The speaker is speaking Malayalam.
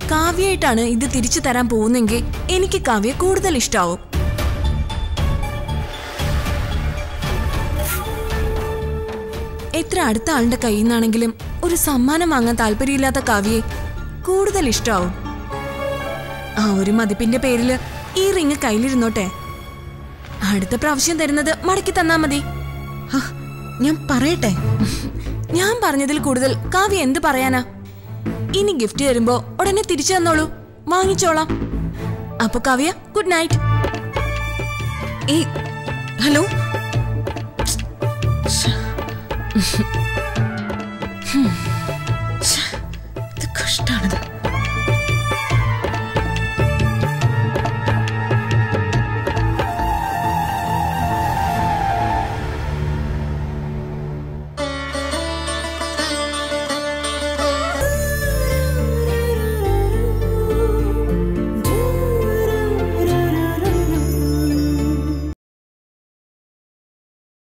കാവ്യായിട്ടാണ് ഇത് തിരിച്ചു തരാൻ പോകുന്നെങ്കിൽ എനിക്ക് കാവ്യ കൂടുതൽ ഇഷ്ടാവും. എത്ര അടുത്ത ആളുടെ കയ്യിൽ നിന്നാണെങ്കിലും ഒരു സമ്മാനം വാങ്ങാൻ താല്പര്യമില്ലാത്ത കാവ്യയെ കൂടുതൽ ഇഷ്ടാവും. ആ ഒരു മതിപ്പിന്റെ പേരില് ഈ റിങ് കയ്യിലിരുന്നോട്ടെ. അടുത്ത പ്രാവശ്യം തരുന്നത് മടക്കി തന്നാ മതി. ഞാൻ പറയട്ടെ? ഞാൻ പറഞ്ഞതിൽ കൂടുതൽ കാവ്യ എന്ത് പറയാനാ? ഇനി ഗിഫ്റ്റ് തരുമ്പോ ഉടനെ തിരിച്ചു തന്നോളൂ, വാങ്ങിച്ചോളാം. അപ്പൊ കാവ്യ ഗുഡ് നൈറ്റ്. ഹലോ